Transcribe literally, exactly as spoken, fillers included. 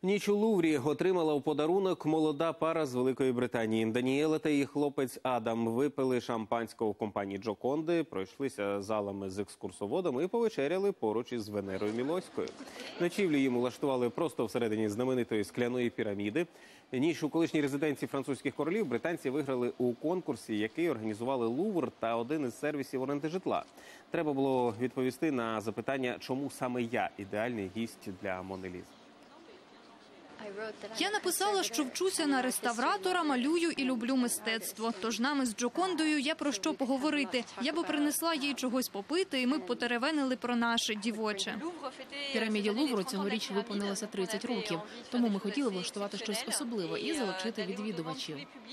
Ніч у Луврі отримала у подарунок молода пара з Великої Британії. Даніела та її хлопець Адам випили шампанського в компанії Джоконди, пройшлися залами з екскурсоводами і повечеряли поруч із Венерою Мілоською. Ночівлю їм улаштували просто всередині знаменитої скляної піраміди. Ніч у колишній резиденції французьких королів британці виграли у конкурсі, який організували Лувр та один із сервісів оренди житла. Треба було відповісти на запитання, чому саме я ідеальний гість для Мони Лізи. Я написала, що вчуся на реставратора, малюю і люблю мистецтво. Тож нами з Джокондою є про що поговорити. Я би принесла їй чогось попити, і ми б потеревенили про наше дівоче. Піраміді Лувру цьогоріч виповнилося тридцять років, тому ми хотіли влаштувати щось особливе і залучити відвідувачів.